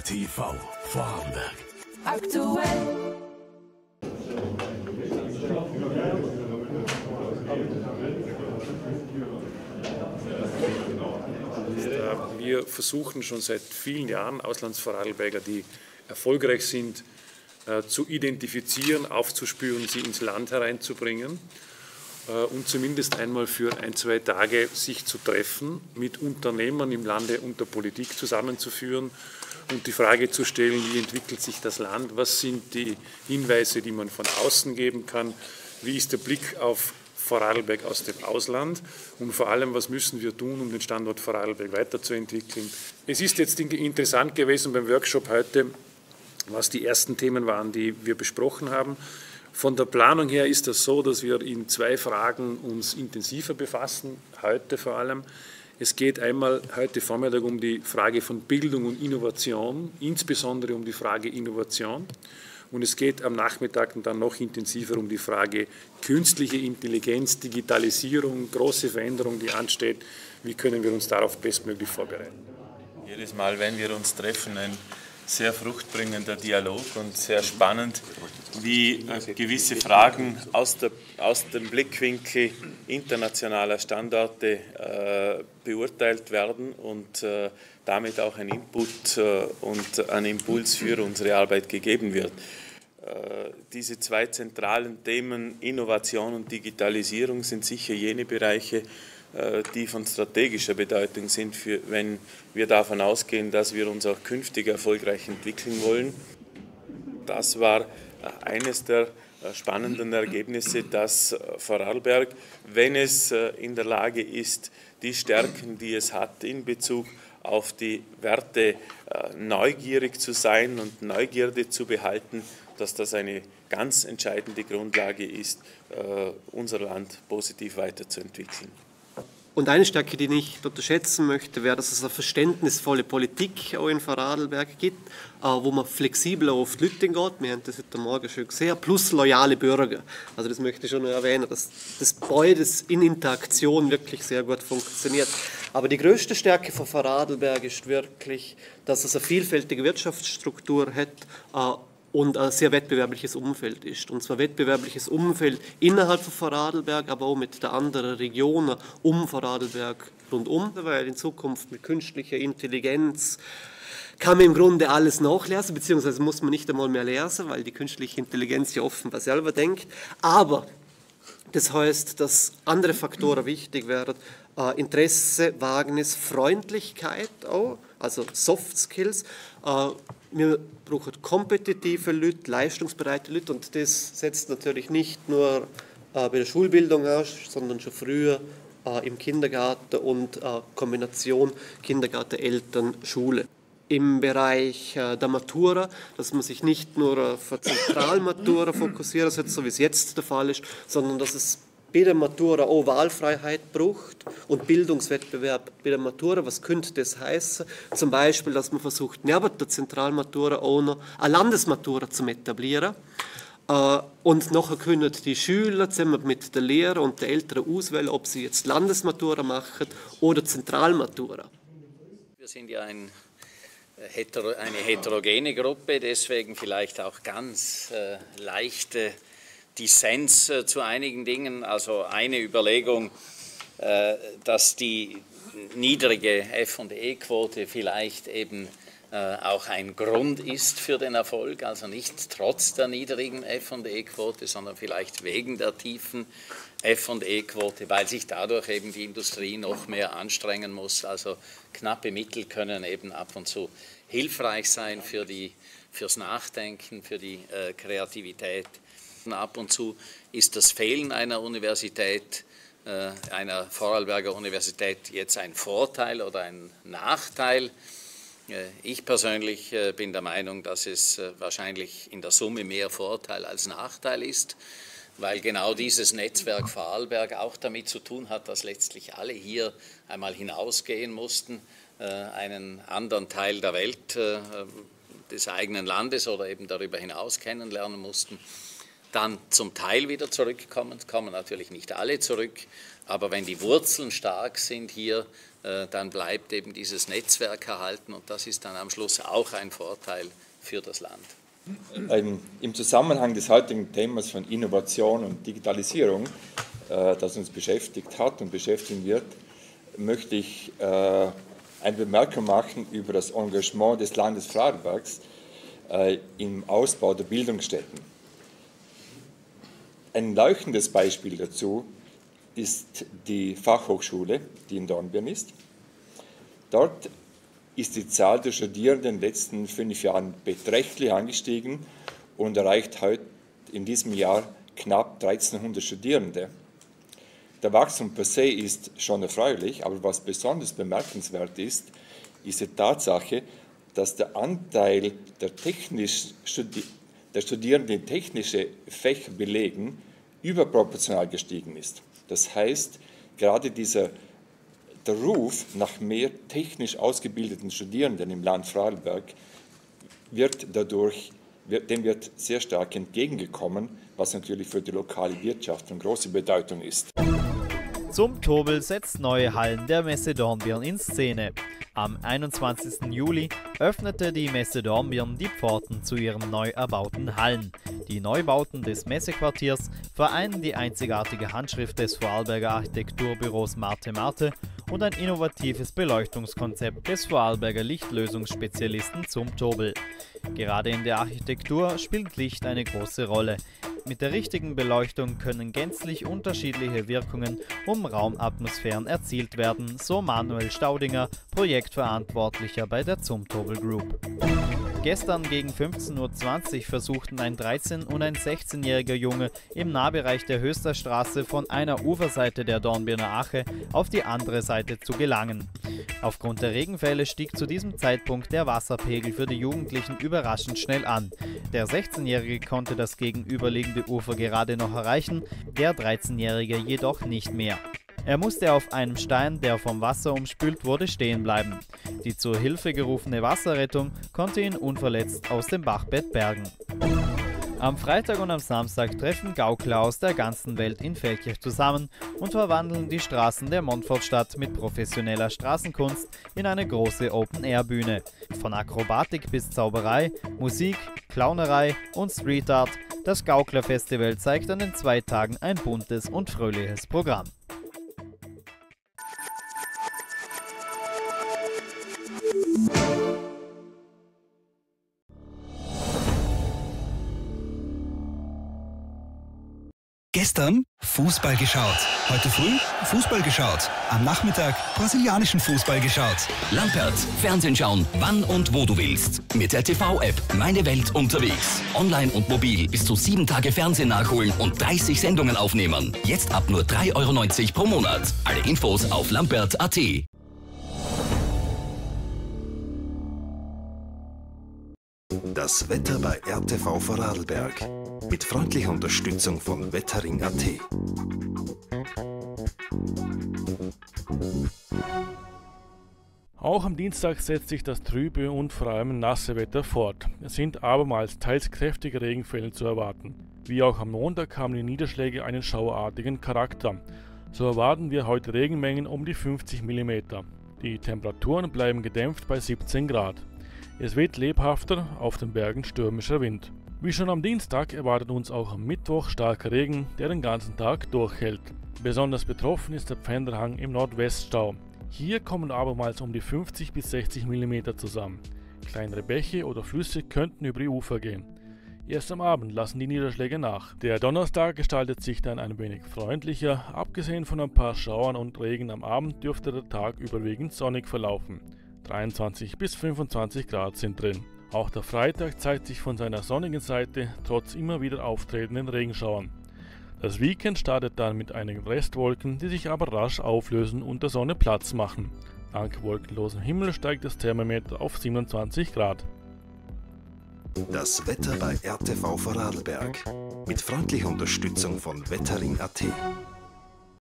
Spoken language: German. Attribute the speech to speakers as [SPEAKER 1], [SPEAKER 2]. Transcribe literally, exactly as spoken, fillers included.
[SPEAKER 1] T V Vorarlberg.
[SPEAKER 2] Aktuell.
[SPEAKER 3] Wir versuchen schon seit vielen Jahren, Auslandsvorarlberger, die erfolgreich sind, zu identifizieren, aufzuspüren, sie ins Land hereinzubringen und zumindest einmal für ein, zwei Tage sich zu treffen, mit Unternehmern im Lande und der Politik zusammenzuführen und die Frage zu stellen, wie entwickelt sich das Land, was sind die Hinweise, die man von außen geben kann, wie ist der Blick auf Vorarlberg aus dem Ausland und vor allem, was müssen wir tun, um den Standort Vorarlberg weiterzuentwickeln. Es ist jetzt interessant gewesen beim Workshop heute, was die ersten Themen waren, die wir besprochen haben. Von der Planung her ist das so, dass wir in zwei Fragen uns intensiver befassen, heute vor allem. Es geht einmal heute Vormittag um die Frage von Bildung und Innovation, insbesondere um die Frage Innovation. Und es geht am Nachmittag dann noch intensiver um die Frage künstliche Intelligenz, Digitalisierung, große Veränderung, die ansteht. Wie können wir uns darauf bestmöglich vorbereiten?
[SPEAKER 4] Jedes Mal, wenn wir uns treffen, ein sehr fruchtbringender Dialog und sehr spannend, wie äh, gewisse Fragen aus, der, aus dem Blickwinkel internationaler Standorte äh, beurteilt werden und äh, damit auch ein Input äh, und ein Impuls für unsere Arbeit gegeben wird. Äh, diese zwei zentralen Themen, Innovation und Digitalisierung, sind sicher jene Bereiche, die von strategischer Bedeutung sind, für, wenn wir davon ausgehen, dass wir uns auch künftig erfolgreich entwickeln wollen. Das war eines der spannenden Ergebnisse, dass Vorarlberg, wenn es in der Lage ist, die Stärken, die es hat in Bezug auf die Werte, neugierig zu sein und Neugierde zu behalten, dass das eine ganz entscheidende Grundlage ist, unser Land positiv weiterzuentwickeln.
[SPEAKER 5] Und eine Stärke, die ich nicht unterschätzen möchte, wäre, dass es eine verständnisvolle Politik auch in Vorarlberg gibt, wo man flexibler auf die Leute geht. Wir haben das heute Morgen schon gesehen, plus loyale Bürger. Also das möchte ich schon erwähnen, dass das beides in Interaktion wirklich sehr gut funktioniert. Aber die größte Stärke von Vorarlberg ist wirklich, dass es eine vielfältige Wirtschaftsstruktur hat, und ein sehr wettbewerbliches Umfeld ist. Und zwar wettbewerbliches Umfeld innerhalb von Vorarlberg, aber auch mit den anderen Regionen um Vorarlberg rundum, weil in Zukunft mit künstlicher Intelligenz kann man im Grunde alles nachlesen, beziehungsweise muss man nicht einmal mehr lesen, weil die künstliche Intelligenz ja offenbar selber denkt. Aber das heißt, dass andere Faktoren wichtig werden, äh, Interesse, Wagnis, Freundlichkeit auch, also Soft Skills. Äh, wir brauchen kompetitive Leute, leistungsbereite Leute und das setzt natürlich nicht nur äh, bei der Schulbildung aus, sondern schon früher äh, im Kindergarten und äh, Kombination Kindergarten, Eltern, Schule. Im Bereich äh, der Matura, dass man sich nicht nur auf eine Zentralmatura fokussieren sollte, so wie es jetzt der Fall ist, sondern dass es bei der Matura auch Wahlfreiheit braucht und Bildungswettbewerb bei der Matura. Was könnte das heißen? Zum Beispiel, dass man versucht, neben der Zentralmatura auch noch eine Landesmatura zu etablieren. Und nachher können die Schüler zusammen mit den Lehrern und den Eltern auswählen, ob sie jetzt Landesmatura machen oder Zentralmatura.
[SPEAKER 6] Wir sind ja ein, eine heterogene Gruppe, deswegen vielleicht auch ganz äh, leichte Dissens äh, zu einigen Dingen. Also eine Überlegung, äh, dass die niedrige F und E-Quote vielleicht eben äh, auch ein Grund ist für den Erfolg, also nicht trotz der niedrigen F und E-Quote, sondern vielleicht wegen der tiefen F und E-Quote, weil sich dadurch eben die Industrie noch mehr anstrengen muss. Also knappe Mittel können eben ab und zu hilfreich sein für die, fürs Nachdenken, für die äh, Kreativität. Ab und zu ist das Fehlen einer Universität, äh, einer Vorarlberger Universität, jetzt ein Vorteil oder ein Nachteil. Äh, ich persönlich äh, bin der Meinung, dass es äh, wahrscheinlich in der Summe mehr Vorteil als Nachteil ist, weil genau dieses Netzwerk Vorarlberg auch damit zu tun hat, dass letztlich alle hier einmal hinausgehen mussten, äh, einen anderen Teil der Welt, äh, des eigenen Landes oder eben darüber hinaus kennenlernen mussten. Dann zum Teil wieder zurückkommen, kommen natürlich nicht alle zurück, aber wenn die Wurzeln stark sind hier, dann bleibt eben dieses Netzwerk erhalten und das ist dann am Schluss auch ein Vorteil für das Land.
[SPEAKER 7] Im Zusammenhang des heutigen Themas von Innovation und Digitalisierung, das uns beschäftigt hat und beschäftigen wird, möchte ich eine Bemerkung machen über das Engagement des Landes Vorarlbergs im Ausbau der Bildungsstätten. Ein leuchtendes Beispiel dazu ist die Fachhochschule, die in Dornbirn ist. Dort ist die Zahl der Studierenden in den letzten fünf Jahren beträchtlich angestiegen und erreicht heute in diesem Jahr knapp dreizehnhundert Studierende. Der Wachstum per se ist schon erfreulich, aber was besonders bemerkenswert ist, ist die Tatsache, dass der Anteil der, technisch Studi der Studierenden, die technische Fächer belegen, überproportional gestiegen ist. Das heißt, gerade dieser der Ruf nach mehr technisch ausgebildeten Studierenden im Land Vorarlberg wird dadurch, wird, dem wird sehr stark entgegengekommen, was natürlich für die lokale Wirtschaft von großer Bedeutung ist.
[SPEAKER 8] Zumtobel setzt neue Hallen der Messe Dornbirn in Szene. Am einundzwanzigsten Juli öffnete die Messe Dornbirn die Pforten zu ihren neu erbauten Hallen. Die Neubauten des Messequartiers vereinen die einzigartige Handschrift des Vorarlberger Architekturbüros Marte Marte und ein innovatives Beleuchtungskonzept des Vorarlberger Lichtlösungsspezialisten Zumtobel. Gerade in der Architektur spielt Licht eine große Rolle. Mit der richtigen Beleuchtung können gänzlich unterschiedliche Wirkungen um Raumatmosphären erzielt werden, so Manuel Staudinger, Projektverantwortlicher bei der Zumtobel Group. Gestern gegen fünfzehn Uhr zwanzig versuchten ein dreizehn- und ein sechzehnjähriger Junge im Nahbereich der Höchsterstraße von einer Uferseite der Dornbirner Ache auf die andere Seite zu gelangen. Aufgrund der Regenfälle stieg zu diesem Zeitpunkt der Wasserpegel für die Jugendlichen überraschend schnell an. Der sechzehnjährige konnte das gegenüberliegende Ufer gerade noch erreichen, der dreizehnjährige jedoch nicht mehr. Er musste auf einem Stein, der vom Wasser umspült wurde, stehen bleiben. Die zur Hilfe gerufene Wasserrettung konnte ihn unverletzt aus dem Bachbett bergen. Am Freitag und am Samstag treffen Gaukler aus der ganzen Welt in Feldkirch zusammen und verwandeln die Straßen der Montfortstadt mit professioneller Straßenkunst in eine große Open-Air-Bühne. Von Akrobatik bis Zauberei, Musik, Clownerei und Street Art, das Gaukler-Festival zeigt an den zwei Tagen ein buntes und fröhliches Programm.
[SPEAKER 9] Gestern Fußball geschaut. Heute früh Fußball geschaut. Am Nachmittag brasilianischen Fußball geschaut.
[SPEAKER 1] Lampert. Fernsehen schauen, wann und wo du willst. Mit der T V-App Meine Welt unterwegs. Online und mobil bis zu sieben Tage Fernsehen nachholen und dreißig Sendungen aufnehmen. Jetzt ab nur drei Euro neunzig pro Monat. Alle Infos auf lampert punkt a t.
[SPEAKER 10] Das Wetter bei R T V Vorarlberg. Mit freundlicher Unterstützung von Wettering punkt a t.
[SPEAKER 11] Auch am Dienstag setzt sich das trübe und vor allem nasse Wetter fort. Es sind abermals teils kräftige Regenfälle zu erwarten. Wie auch am Montag haben die Niederschläge einen schauerartigen Charakter. So erwarten wir heute Regenmengen um die fünfzig Millimeter. Die Temperaturen bleiben gedämpft bei siebzehn Grad. Es weht lebhafter, auf den Bergen stürmischer Wind. Wie schon am Dienstag erwartet uns auch am Mittwoch starker Regen, der den ganzen Tag durchhält. Besonders betroffen ist der Pfänderhang im Nordweststau. Hier kommen abermals um die fünfzig bis sechzig Millimeter zusammen. Kleinere Bäche oder Flüsse könnten über die Ufer gehen. Erst am Abend lassen die Niederschläge nach. Der Donnerstag gestaltet sich dann ein wenig freundlicher. Abgesehen von ein paar Schauern und Regen am Abend dürfte der Tag überwiegend sonnig verlaufen. dreiundzwanzig bis fünfundzwanzig Grad sind drin. Auch der Freitag zeigt sich von seiner sonnigen Seite, trotz immer wieder auftretenden Regenschauern. Das Weekend startet dann mit einigen Restwolken, die sich aber rasch auflösen und der Sonne Platz machen. Dank wolkenlosem Himmel steigt das Thermometer auf siebenundzwanzig Grad.
[SPEAKER 10] Das Wetter bei R T V Vorarlberg. Mit freundlicher Unterstützung von Wettering punkt a t.